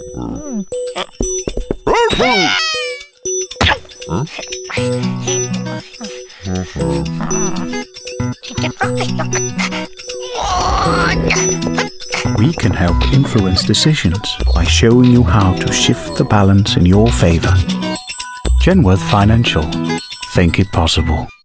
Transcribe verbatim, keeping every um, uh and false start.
We can help influence decisions by showing you how to shift the balance in your favor. Genworth Financial. Think it possible.